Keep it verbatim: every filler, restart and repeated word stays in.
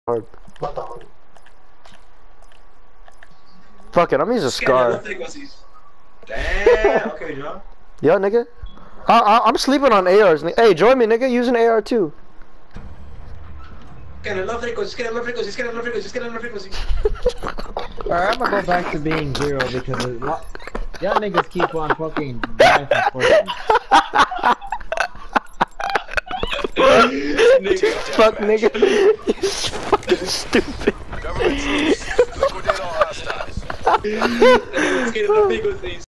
hard. Fuck it, I'm using Scar. Damn, okay, John. Yo, nigga. I, I, I'm sleeping on A Rs. Hey, join me, nigga. Using A R too. Get a low frequency, get a low frequency, get a low frequency, get a low frequency. Alright, I'm gonna go back to being zero because it, y'all niggas keep on fucking dying for fortune. Fuck, nigga. You fucking stupid. Government troops, liquidate all hostiles. Let's get a low frequency.